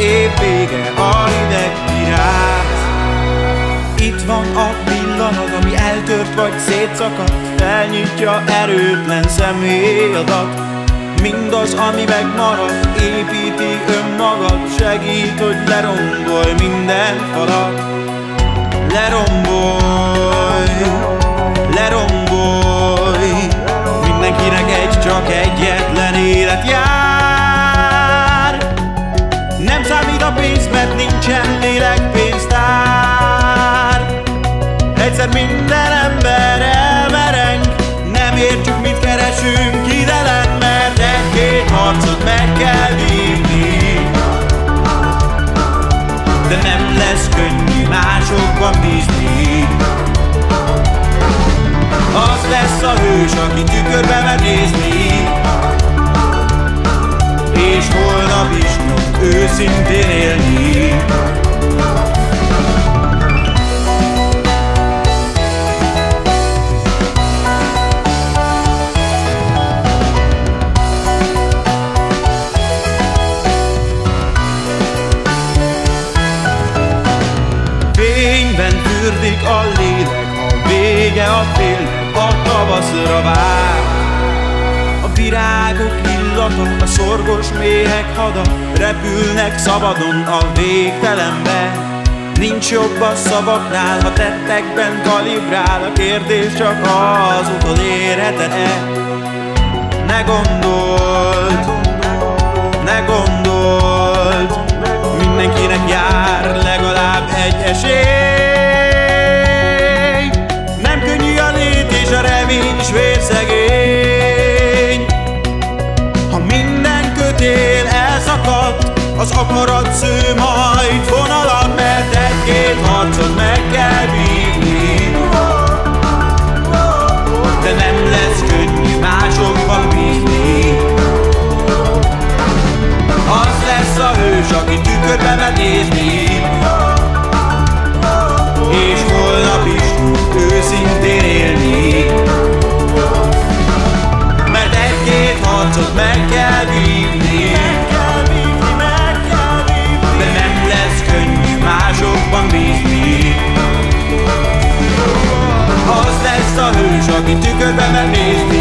év vége, a hideg kiráz. Itt van a pillanat, ami eltört vagy szétszakadt, felnyitja erőtlen személyadat. Mindaz, ami megmarad, építi önmagad, segít, hogy lerombolj minden falat. Lerombolj, lerombolj, mindenkinek csak egyetlen élet jár. Nem számít a pénz, mert nincsen lélekpénztár. Egyszer minden ember elmereng, nem értjük, mit keresünk idelen, mert egy-két harcot meg kell vívni. De nem lesz könnyű másokban bízni. Az lesz a hős, aki tükörbe mer nézni, és holnap is tud őszintén élni. Fényben fürdik a lélek, a vége a félnek, a tavaszra vár. A virágok illata, a szorgos méhek hada, repülnek szabadon a végtelenbe. Nincs jobb a szavaknál, ha tettekben kalibrál, a kérdés csak az, utolérheted-e. Ne gondold, ne gondold, mindenkinek jár legalább egy esély. Nem könnyű a lét és a remény is vérszegény. Ha minden kötél elszakadt, az akarat sző majd vonalat, mert egy-két harcot meg kell vívni. De nem lesz könnyű másokban bízni. Az lesz a hős, aki tükörbe mer nézni, és holnap is tud őszintén élni. Mert egy-két harcot meg kell vívni, de nem lesz könnyű másokban bízni. Az lesz a hős, aki tükörbe mer nézni,